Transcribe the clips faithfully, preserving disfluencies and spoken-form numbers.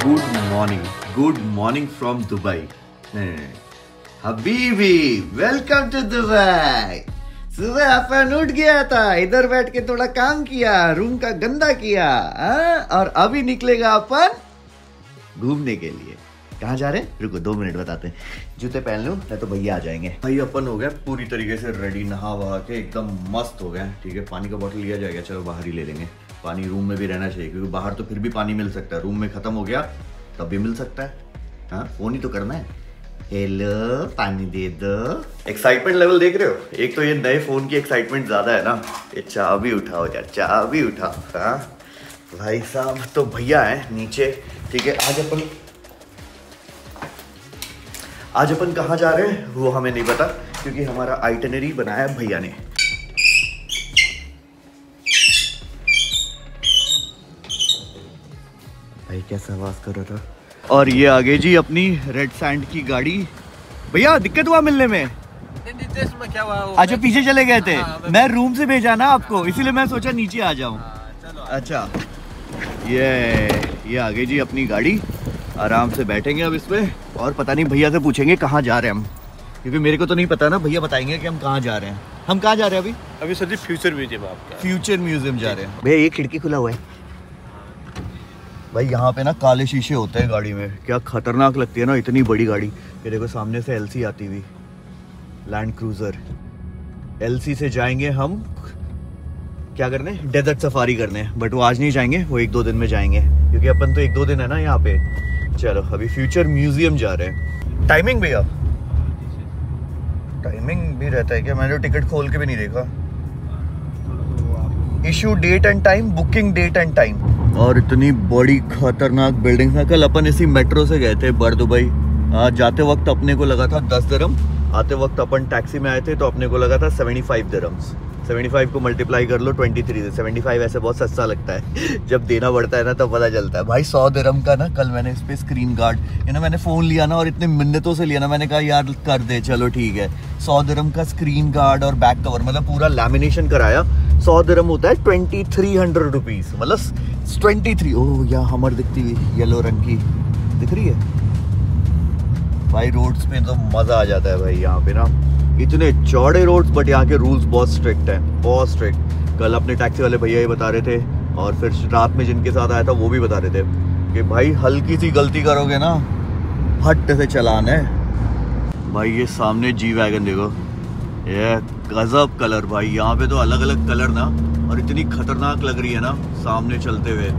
Good morning, good morning from Dubai. हबीबी, welcome to Dubai. सुबह अपन उठ गया था, इधर बैठ के थोड़ा काम किया, रूम का गंदा किया आ? और अभी निकलेगा अपन घूमने के लिए। कहाँ जा रहे हैं? रुको दो मिनट बताते हैं। जूते पहन लो, नहीं तो भैया आ जाएंगे। भाई अपन हो गया पूरी तरीके से रेडी, नहा वहा के एकदम मस्त हो गए। ठीक है, पानी का बोतल लिया जाएगा, चलो बाहर ही ले लेंगे। पानी रूम में भी रहना चाहिए, क्योंकि बाहर तो फिर भी पानी मिल सकता है, रूम में खत्म हो गया तब भी मिल सकता है। हाँ, फोन ही तो करना है। हेलो, पानी दे दो। एक्साइटमेंट लेवल देख रहे हो? एक तो ये नए फोन की एक्साइटमेंट ज्यादा है ना। ये चाह भी उठाओ यार, चाह भी उठाओ। हाँ भाई साहब, तो भैया है नीचे। ठीक है, आज अपन आज अपन कहाँ जा रहे हैं वो हमें नहीं पता, क्योंकि हमारा आइटनरी बनाया भैया ने। भाई कैसा आवाज कर रहा था। और ये आगे जी अपनी रेड सैंड की गाड़ी। भैया दिक्कत हुआ मिलने में? में क्या हुआ? अच्छा, पीछे चले गए थे। हाँ, मैं रूम से भेजा ना आपको, इसीलिए मैं सोचा नीचे आ जाऊं। चलो। अच्छा, ये ये आगे जी अपनी गाड़ी, आराम से बैठेंगे अब इसमें। और पता नहीं भैया से पूछेंगे कहाँ जा रहे हैं हम, क्योंकि मेरे को तो नहीं पता ना। भैया बताएंगे कि हम कहाँ जा रहे हैं। हम कहाँ जा रहे हैं अभी? अभी सर जी फ्यूचर म्यूजियम आपका। फ्यूचर म्यूजियम जा रहे हैं। भैया ये खिड़की खुला हुआ है भाई। यहाँ पे ना काले शीशे होते हैं गाड़ी में, क्या खतरनाक लगती है ना इतनी बड़ी गाड़ी। ये देखो सामने से एलसी आती हुई, लैंड क्रूजर। एलसी से जाएंगे हम क्या करने, डेजर्ट सफारी करने। बट वो आज नहीं जाएंगे, वो एक दो दिन में जाएंगे, क्योंकि अपन तो एक दो दिन है ना यहाँ पे। चलो अभी फ्यूचर म्यूजियम जा रहे हैं। टाइमिंग भैया, टाइमिंग भी रहता है क्या? मैंने टिकट खोल के भी नहीं देखा। Issue date and time, booking date and time. और इतनी बड़ी खतरनाक बिल्डिंग है। कल अपन इसी मेट्रो से गए थे बर दुबई। आज जाते वक्त अपने को लगा था दस दिरहम, आते वक्त अपन टैक्सी में आए थे तो अपने को लगा था seventy five dirhams. Seventy five को मल्टीप्लाई कर लो ट्वेंटी थ्री से। सेवेंटी फाइव ऐसे बहुत सस्ता लगता है, जब देना पड़ता है ना तब पता चलता है। भाई सौ दिरहम का ना, कल मैंने इस पे स्क्रीन गार्ड, ये ना मैंने फ़ोन लिया ना और इतने मिन्नतों से लिया ना, मैंने कहा यार कर दे, चलो ठीक है। सौ दिरहम का स्क्रीन गार्ड और बैक कवर, मतलब पूरा लैमिनेशन कराया। सौ दिरहम होता है ट्वेंटी थ्री हंड्रेड रुपीज़, मतलब ट्वेंटी थ्री। ओह यहाँ हमर दिखती हुई येलो रंग की दिख रही है भाई। रोड्स पे तो मज़ा आ जाता है भाई। यहाँ पे ना इतने चौड़े रोड्स, बट यहाँ के रूल्स बहुत स्ट्रिक्ट हैं, बहुत स्ट्रिक्ट। कल अपने टैक्सी वाले भैया ही बता रहे थे, और फिर रात में जिनके साथ आया था वो भी बता रहे थे कि भाई हल्की सी गलती करोगे ना फट से चलान है। भाई ये सामने जी वैगन देखो, ये गजब कलर भाई। यहाँ पे तो अलग अलग कलर ना, और इतनी खतरनाक लग रही है ना सामने चलते हुए।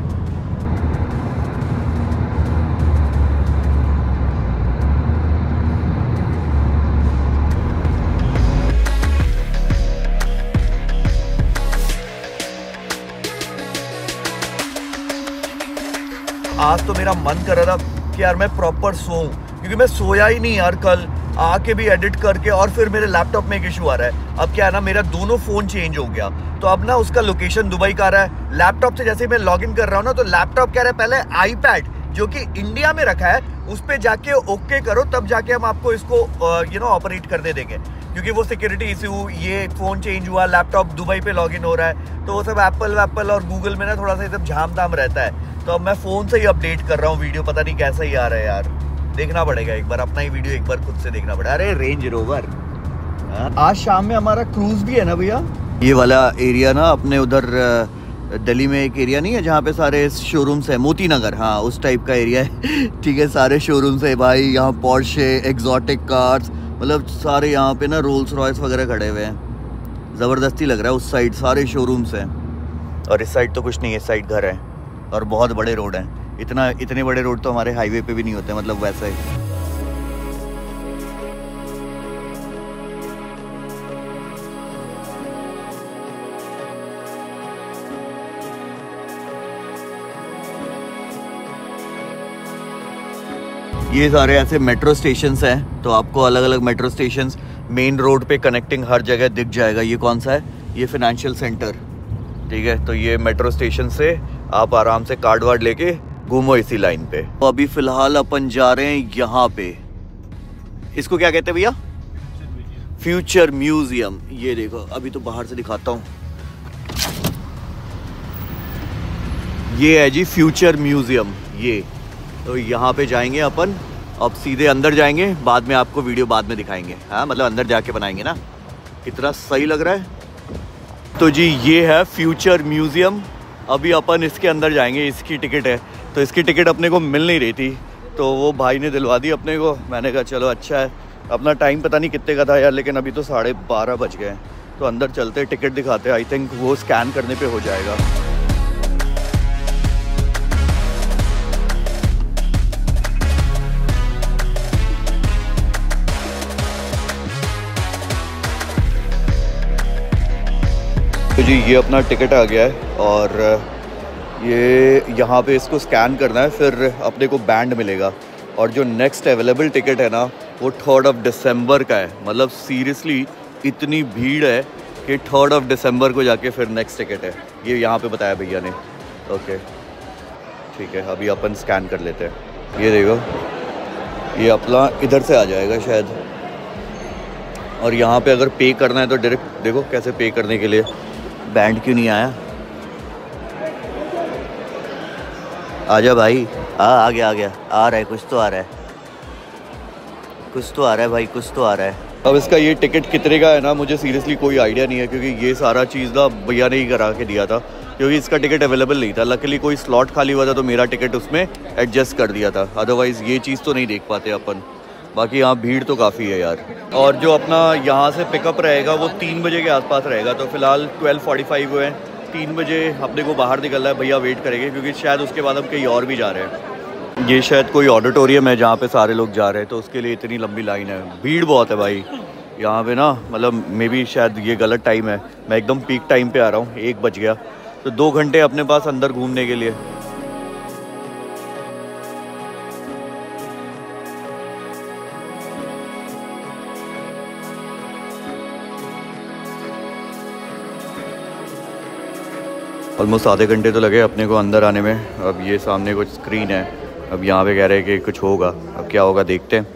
आज तो मेरा मन कर रहा था कि यार मैं प्रॉपर सोऊं, क्योंकि मैं सोया ही नहीं यार। कल आके भी एडिट करके, और फिर मेरे लैपटॉप में एक इशू आ रहा है। अब क्या है ना, मेरा दोनों फ़ोन चेंज हो गया, तो अब ना उसका लोकेशन दुबई का आ रहा है। लैपटॉप से जैसे मैं लॉगिन कर रहा हूँ ना, तो लैपटॉप कह रहा है पहले आईपैड जो कि इंडिया में रखा है उस पर जाके ओके करो, तब जाके हम आपको इसको यू नो ऑपरेट करने देंगे। क्योंकि वो सिक्योरिटी इशू, ये फ़ोन चेंज हुआ, लैपटॉप दुबई पे लॉगिन हो रहा है, तो वो सब एप्पल वैप्पल और गूगल में ना थोड़ा सा सब झाम धाम रहता है। तो अब मैं फ़ोन से ही अपडेट कर रहा हूँ वीडियो, पता नहीं कैसा ही आ रहा है यार। देखना पड़ेगा एक बार, अपना ही वीडियो एक बार खुद से देखना पड़ेगा। अरे रेंज रोवर, आज शाम में हमारा क्रूज भी है ना भैया। ये वाला एरिया ना अपने उधर दिल्ली में एक एरिया नहीं है जहाँ पे सारे शोरूम्स है, मोती नगर, हाँ उस टाइप का एरिया है। ठीक है, सारे शोरूम्स है भाई यहाँ, पोर्शे, एक्सोटिक कार्स, मतलब सारे यहाँ पे ना रोल्स रॉयस वगैरह खड़े हुए हैं। ज़बरदस्ती लग रहा है। उस साइड सारे शोरूम्स हैं, और इस साइड तो कुछ नहीं है, इस साइड घर है, और बहुत बड़े रोड हैं। इतना इतने बड़े रोड तो हमारे हाईवे पे भी नहीं होते, मतलब वैसा ही। ये सारे ऐसे मेट्रो स्टेशंस हैं, तो आपको अलग अलग मेट्रो स्टेशंस मेन रोड पे कनेक्टिंग हर जगह दिख जाएगा। ये कौन सा है? ये फाइनेंशियल सेंटर। ठीक है, तो ये मेट्रो स्टेशन से आप आराम से कार्ड वार्ड लेके घूमो इसी लाइन पे। तो अभी फिलहाल अपन जा रहे हैं यहाँ पे, इसको क्या कहते हैं भैया? Future museum. ये देखो, अभी तो बाहर से दिखाता हूँ। ये है जी फ्यूचर म्यूजियम। ये तो यहाँ पे जाएंगे अपन, अब सीधे अंदर जाएंगे, बाद में आपको वीडियो बाद में दिखाएंगे। हाँ मतलब अंदर जाके बनाएंगे ना, कितना सही लग रहा है। तो जी ये है फ्यूचर म्यूज़ियम। अभी अपन इसके अंदर जाएंगे, इसकी टिकट है। तो इसकी टिकट अपने को मिल नहीं रही थी, तो वो भाई ने दिलवा दी अपने को। मैंने कहा चलो अच्छा है। अपना टाइम पता नहीं कितने का था यार, लेकिन अभी तो साढ़े बारह बज गए हैं। तो अंदर चलते, टिकट दिखाते। आई थिंक वो स्कैन करने पे हो जाएगा। तो जी ये अपना टिकट आ गया है और ये यहाँ पे इसको स्कैन करना है, फिर अपने को बैंड मिलेगा। और जो नेक्स्ट अवेलेबल टिकट है ना, वो थर्ड ऑफ दिसंबर का है। मतलब सीरियसली इतनी भीड़ है कि थर्ड ऑफ दिसंबर को जाके फिर नेक्स्ट टिकट है। ये यहाँ पे बताया भैया ने। ओके ठीक है, अभी अपन स्कैन कर लेते हैं। ये देखो, ये अपना इधर से आ जाएगा शायद। और यहाँ पे अगर पे करना है तो डायरेक्ट देखो कैसे पे करने के लिए। बैंड क्यों नहीं आया? आजा भाई। आ आ गया आ गया आ रहा है, कुछ तो आ रहा है, कुछ तो आ रहा है भाई, कुछ तो आ रहा है। अब इसका ये टिकट कितने का है ना, मुझे सीरियसली कोई आइडिया नहीं है, क्योंकि ये सारा चीज़ ना भैया ने ही करा के दिया था, क्योंकि इसका टिकट अवेलेबल नहीं था। लकीली कोई स्लॉट खाली हुआ था तो मेरा टिकट उसमें एडजस्ट कर दिया था, अदरवाइज़ ये चीज़ तो नहीं देख पाते अपन। बाकी यहाँ भीड़ तो काफ़ी है यार। और जो अपना यहाँ से पिकअप रहेगा वो तीन बजे के आसपास रहेगा। तो फिलहाल ट्वेल्व फोर्टी फाइव हुए हैं, तीन बजे अपने को बाहर निकलना है। भैया वेट करेंगे क्योंकि शायद उसके बाद हम कहीं और भी जा रहे हैं। ये शायद कोई ऑडिटोरियम है जहाँ पे सारे लोग जा रहे हैं, तो उसके लिए इतनी लंबी लाइन है। भीड़ बहुत है भाई यहाँ पे ना, मतलब मे बी शायद ये गलत टाइम है। मैं एकदम पीक टाइम पे आ रहा हूँ, एक बज गया। तो दो घंटे अपने पास अंदर घूमने के लिए। ऑलमोस्ट आधे घंटे तो लगे अपने को अंदर आने में। अब ये सामने कुछ स्क्रीन है, अब यहाँ पे कह रहे हैं कि कुछ होगा। अब क्या होगा देखते हैं।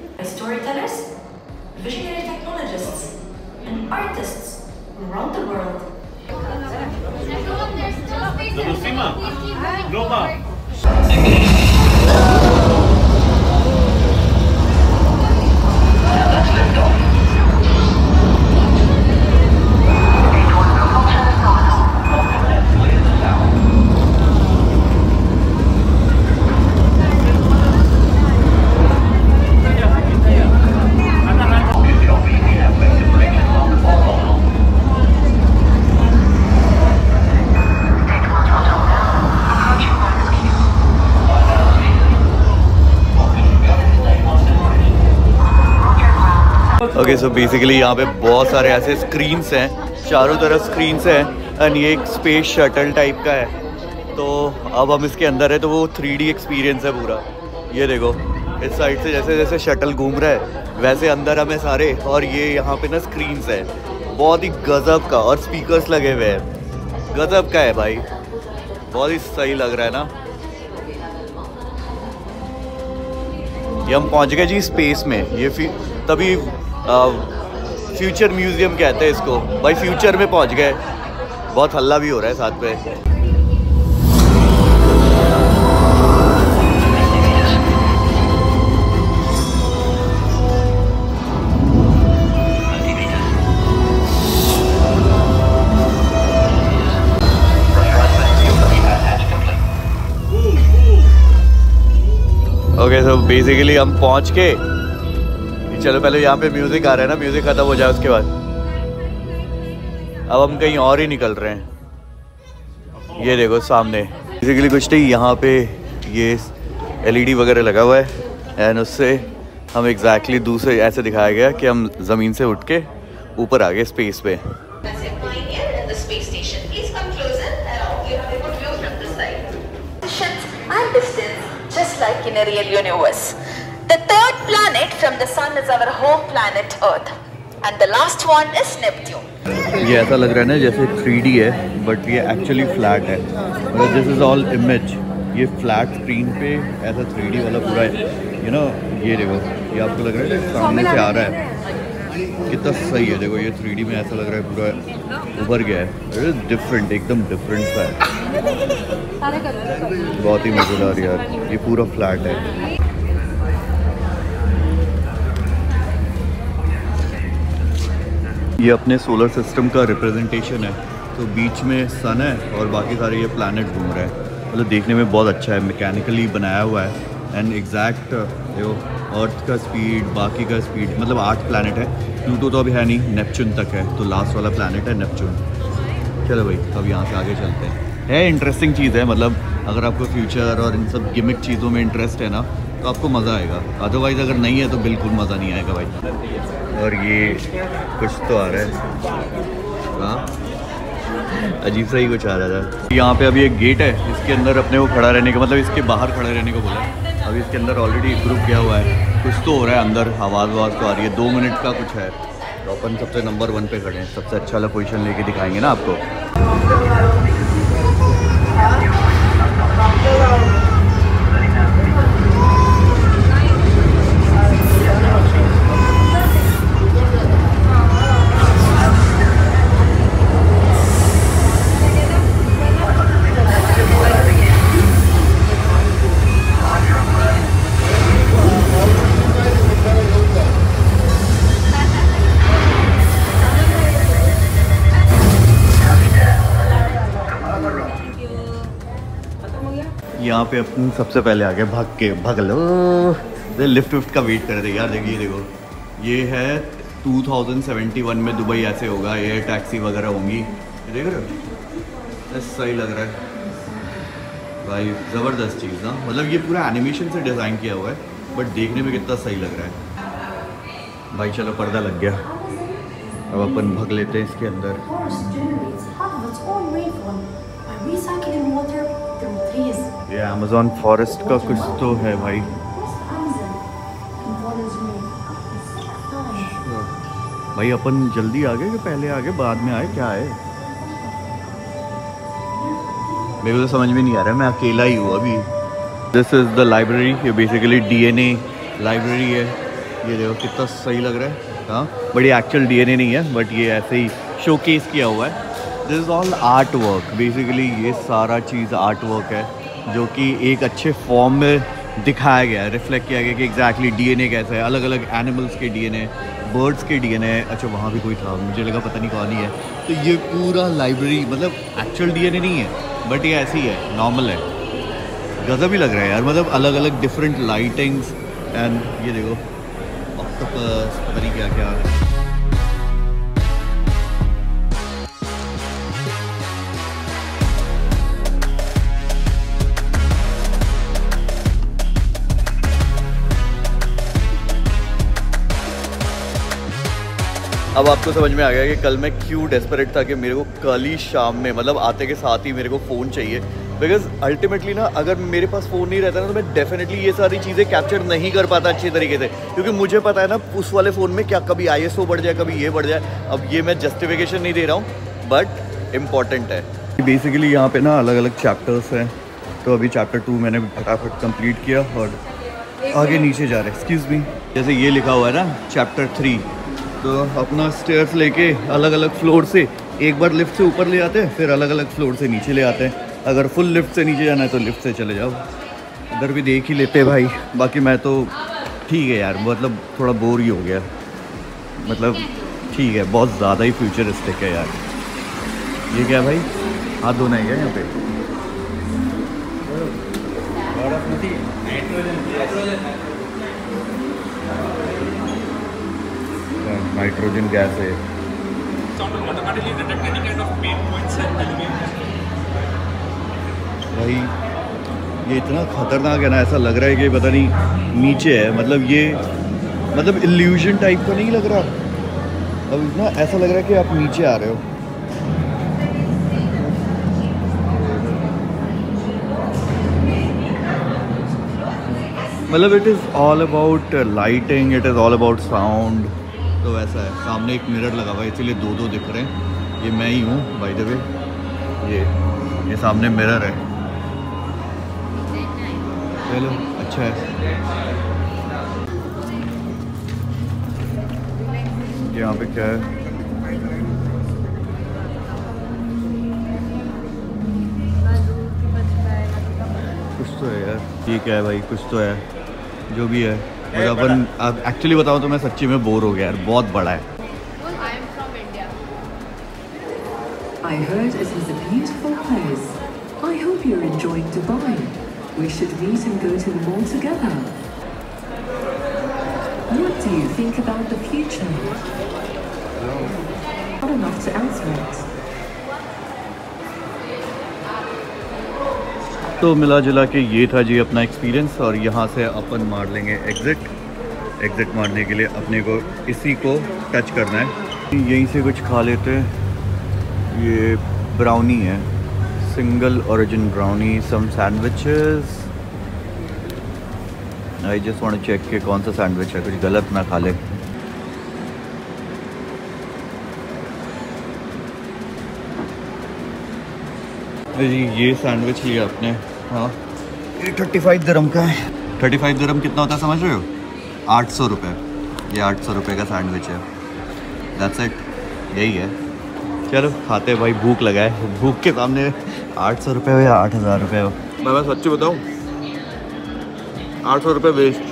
ओके सो बेसिकली यहाँ पे बहुत सारे ऐसे स्क्रीन्स हैं, चारों तरफ स्क्रीन्स हैं। एंड ये एक स्पेस शटल टाइप का है। तो अब हम इसके अंदर है, तो वो थ्री डी एक्सपीरियंस है पूरा। ये देखो इस साइड से जैसे जैसे शटल घूम रहा है वैसे अंदर हमें सारे। और ये यहाँ पे ना स्क्रीन्स है, बहुत ही गजब का। और स्पीकर्स लगे हुए हैं, गजब का है भाई, बहुत ही सही लग रहा है ना। ये हम पहुँच गए जी स्पेस में। ये तभी फ्यूचर म्यूज़ियम कहते हैं इसको भाई। फ्यूचर में पहुंच गए, बहुत हल्ला भी हो रहा है साथ पे। ओके सो बेसिकली हम पहुंच के, चलो पहले यहाँ पे म्यूज़िक आ रहा है ना, म्यूज़िक ख़त्म हो जाए उसके बाद अब हम कहीं और ही निकल रहे हैं। ये देखो सामने बेसिकली कुछ नहीं, यहाँ पे ये एलईडी वगैरह लगा हुआ है। एंड उससे हम एग्जैक्टली दूसरे ऐसे दिखाया गया कि हम ज़मीन से उठ के ऊपर आ गए स्पेस पे। Just like in a real universe. The third planet from the sun is our home planet Earth, and the last one is Neptune. ये ऐसा लग रहा है ना जैसे थ्री डी है, बट ये एक्चुअली फ्लैट है। मतलब दिस इज ऑल इमेज। ये फ्लैट स्क्रीन पे ऐसा थ्री डी वाला पूरा है, यू नो। ये देखो, ये आपको लग रहा है सामने से आ रहा है, कितना सही है, देखो ये थ्री डी में ऐसा लग रहा है पूरा उभर गया है, डिफरेंट, एकदम डिफरेंट सा है, बहुत ही मज़ेदार यार। ये पूरा फ्लैट है। ये अपने सोलर सिस्टम का रिप्रेजेंटेशन है, तो बीच में सन है और बाकी सारे ये प्लैनेट घूम रहे हैं। मतलब देखने में बहुत अच्छा है, मैकेनिकली बनाया हुआ है एंड एग्जैक्ट जो अर्थ का स्पीड, बाकी का स्पीड, मतलब आठ प्लैनेट है। प्लूटो तो अभी है नहीं, नेपच्यून तक है, तो लास्ट वाला प्लैनेट है नेपच्यून। चलो भाई अब यहाँ से आगे चलते हैं। है इंटरेस्टिंग चीज़ है, मतलब अगर आपको फ्यूचर और इन सब गिमिक चीज़ों में इंटरेस्ट है ना तो आपको मज़ा आएगा, अदरवाइज़ अगर नहीं है तो बिल्कुल मज़ा नहीं आएगा भाई। और ये कुछ तो आ रहा है, हाँ अजीब सा ही कुछ आ रहा था। यहाँ पे अभी एक गेट है, इसके अंदर अपने को खड़ा रहने का, मतलब इसके बाहर खड़े रहने को बोला है। अभी इसके अंदर ऑलरेडी ग्रुप गया हुआ है, कुछ तो हो रहा है अंदर, आवाज़ आवाज़ तो आ रही है, दो मिनट का कुछ है। तो अपन सबसे नंबर वन पे खड़े हैं, सबसे अच्छा वाला पोजीशन लेके दिखाएंगे ना आपको। यहाँ पे अपन सबसे पहले आ गए, भाग के भाग लो, लिफ्ट विफ्ट का वेट कर रहे थे यार। देखिए देखो ये है टू थाउजेंड सेवेंटी वन में दुबई ऐसे होगा, एयर टैक्सी वगैरह होंगी, देख रहे हो, सही लग रहा है भाई, ज़बरदस्त चीज़ ना। मतलब ये पूरा एनिमेशन से डिज़ाइन किया हुआ है, बट देखने में कितना सही लग रहा है भाई। चलो पर्दा लग गया, अब अपन भाग लेते हैं इसके अंदर। ये अमेज़न फॉरेस्ट का कुछ तो है भाई। भाई अपन जल्दी आ गए कि पहले आ गए बाद में आए, क्या है मेरे को तो समझ में नहीं आ रहा है, मैं अकेला ही हूँ अभी। दिस इज़ द लाइब्रेरी, ये बेसिकली डीएनए लाइब्रेरी है। ये देखो कितना सही लग रहा है, हाँ बट ये एक्चुअल डीएनए नहीं है, बट ये ऐसे ही शोकेस किया हुआ है। This is all art work, basically ये सारा चीज़ आर्ट वर्क है जो कि एक अच्छे फॉर्म में दिखाया गया है, रिफ्लेक्ट किया गया कि एग्जैक्टली डीएनए कैसा है, अलग अलग एनिमल्स के डीएनए, बर्ड्स के डीएनए। अच्छा वहाँ भी कोई था, मुझे लगा पता नहीं कौन ही है। तो ये पूरा लाइब्रेरी मतलब एक्चुअल डीएनए नहीं है, बट ये ऐसी है, नॉर्मल है। गज़ब ही लग रहा है यार, मतलब अलग अलग डिफरेंट लाइटिंग्स एंड ये देखो ऑक्टोपस, पता नहीं क्या क्या। अब आपको समझ में आ गया कि कल मैं क्यों डेस्परेट था कि मेरे को कल ही शाम में, मतलब आते के साथ ही मेरे को फ़ोन चाहिए। बिकॉज अल्टीमेटली ना अगर मेरे पास फ़ोन नहीं रहता ना तो मैं डेफिनेटली ये सारी चीज़ें कैप्चर नहीं कर पाता अच्छी तरीके से, क्योंकि मुझे पता है ना उस वाले फ़ोन में क्या कभी आई एस ओ बढ़ जाए, कभी ये बढ़ जाए। अब ये मैं जस्टिफिकेशन नहीं दे रहा हूँ, बट इम्पॉर्टेंट है। बेसिकली यहाँ पे ना अलग अलग चैप्टर्स हैं, तो अभी चैप्टर टू मैंने फटाफट कंप्लीट किया और आगे नीचे जा रहे हैं। एक्सक्यूज़ मी, जैसे ये लिखा हुआ है ना चैप्टर थ्री, तो अपना स्टेयर्स लेके अलग अलग फ्लोर से एक बार लिफ्ट से ऊपर ले आते हैं, फिर अलग अलग फ्लोर से नीचे ले आते हैं। अगर फुल लिफ्ट से नीचे जाना है तो लिफ्ट से चले जाओ। इधर भी देख ही लेते भाई, बाकी मैं तो ठीक है यार, मतलब थोड़ा बोर ही हो गया, मतलब ठीक है, बहुत ज़्यादा ही फ्यूचरिस्टिक है यार। ये क्या भाई, हाथ धोना है क्या यहाँ पे? नाइट्रोजन गैस है। भाई ये इतना खतरनाक है ना, ऐसा लग रहा है कि पता नहीं नीचे है, मतलब ये मतलब इल्यूजन टाइप का नहीं लग रहा, अब इतना ऐसा लग रहा है कि आप नीचे आ रहे हो। मतलब it is all about lighting, it is all about sound. तो ऐसा है, सामने एक मिरर लगा हुआ है इसीलिए दो दो दिख रहे हैं। ये मैं ही हूँ बाय द वे, ये ये सामने मिरर है। चलो अच्छा है। यहाँ पे क्या है? कुछ तो है यार, ये क्या है भाई? कुछ तो है, जो भी है। और अपन अब एक्चुअली बताऊँ तो मैं सच्ची में बोर हो गया यार, बहुत बड़ा है। I heard it is a beautiful place. I hope you're enjoying Dubai. We should meet and go to the mall together. What do you think about the future? Not enough to answer it. तो मिला जुला के ये था जी अपना experience, और यहाँ से अपन मार लेंगे एग्ज़िट। एग्ज़िट मारने के लिए अपने को इसी को टच करना है। यहीं से कुछ खा लेते हैं। ये ब्राउनी है, single origin brownie, some sandwiches. I just want to check के कौन सा सैंडविच है, कुछ गलत ना खा ले। जी ये सैंडविच लिया आपने, हाँ ये थर्टी फाइव दिरहम का है। थर्टी फाइव दिरहम कितना होता है समझ रहे हो? आठ सौ रुपये। ये आठ सौ रुपये का सैंडविच है। दैट्स इट, यही है। चलो खाते हैं भाई, भूख लगा है। भूख के सामने आठ सौ रुपये हो या आठ हज़ार रुपये हो, मैं मैं सच्ची बताऊँ, आठ सौ रुपये वेस्ट।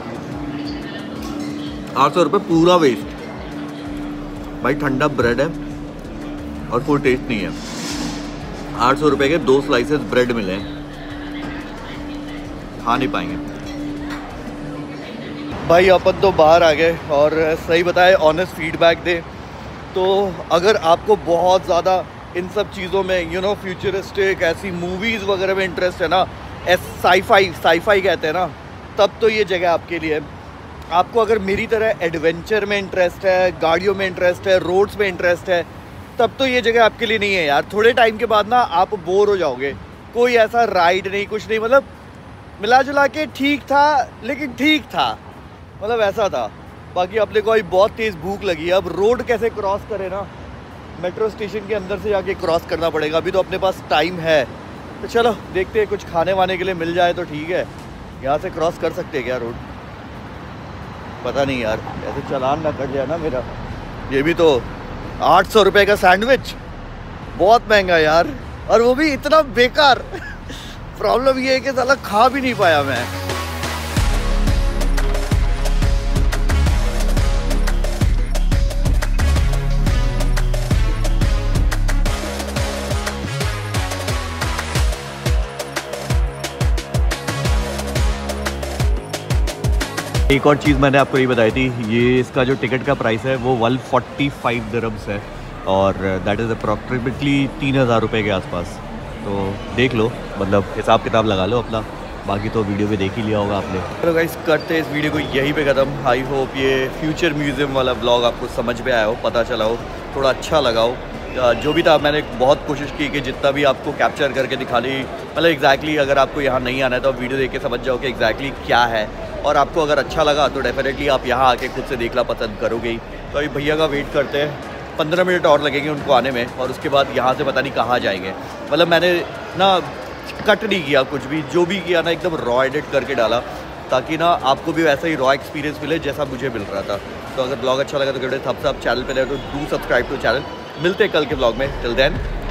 आठ सौ रुपये पूरा वेस्ट भाई। ठंडा ब्रेड है और फुल टेस्ट नहीं है। आठ सौ रुपये के दो स्लाइसेस ब्रेड मिले, खा नहीं पाएंगे भाई। अपन तो बाहर आ गए, और सही बताए ऑनेस्ट फीडबैक दे तो अगर आपको बहुत ज़्यादा इन सब चीज़ों में यू नो फ्यूचरिस्टिक ऐसी मूवीज़ वगैरह में इंटरेस्ट है ना, एस साईफाई साईफाई कहते हैं ना, तब तो ये जगह आपके लिए है। आपको अगर मेरी तरह एडवेंचर में इंटरेस्ट है, गाड़ियों में इंटरेस्ट है, रोड्स में इंटरेस्ट है, तब तो ये जगह आपके लिए नहीं है यार। थोड़े टाइम के बाद ना आप बोर हो जाओगे। कोई ऐसा राइड नहीं, कुछ नहीं, मतलब मिला जुला के ठीक था, लेकिन ठीक था, मतलब ऐसा था। बाकी अपने को अभी बहुत तेज़ भूख लगी है। अब रोड कैसे क्रॉस करें ना, मेट्रो स्टेशन के अंदर से जाके क्रॉस करना पड़ेगा। अभी तो अपने पास टाइम है, तो चलो देखते हैं, कुछ खाने वाने के लिए मिल जाए तो ठीक है। यहाँ से क्रॉस कर सकते हैं क्या रोड? पता नहीं यार, ऐसे चालान ना कट जाए ना मेरा। ये भी तो आठ सौ रुपये का सैंडविच, बहुत महंगा यार, और वो भी इतना बेकार। प्रॉब्लम ये है कि साला खा भी नहीं पाया मैं। एक और चीज़ मैंने आपको ये बताई थी, ये इसका जो टिकट का प्राइस है वो वन फोर्टी फाइव दिरहम्स है, और दैट इज़ अप्रॉक्सिमेटली तीन हज़ार रुपये के आसपास। तो देख लो, मतलब हिसाब किताब लगा लो अपना। बाकी तो वीडियो में देख ही लिया होगा आपने। चलो गाइस, करते हैं इस वीडियो को यहीं पे ख़त्म। आई होप ये फ्यूचर म्यूज़ियम वाला व्लॉग आपको समझ में आया हो, पता चला हो, थोड़ा अच्छा लगा हो। जो भी था मैंने बहुत कोशिश की कि जितना भी आपको कैप्चर करके दिखा ली, मतलब एग्जैक्टली अगर आपको यहाँ नहीं आना है तो आप वीडियो देख के समझ जाओ कि एग्जैक्टली क्या है। और आपको अगर अच्छा लगा तो डेफिनेटली आप यहाँ आके खुद से देखना पसंद करोगे ही। तो अभी भैया का वेट करते हैं, पंद्रह मिनट और लगेंगे उनको आने में, और उसके बाद यहाँ से पता नहीं कहाँ जाएंगे। मतलब मैंने ना कट नहीं किया कुछ भी, जो भी किया ना एकदम रॉ एडिट करके डाला, ताकि ना आपको भी वैसा ही रॉ एक्सपीरियंस मिले जैसा मुझे मिल रहा था। तो अगर ब्लॉग अच्छा लगा तो थम्स अप, चैनल पे रहे तो डू सब्सक्राइब टू चैनल। मिलते हैं कल के ब्लॉग में। Till then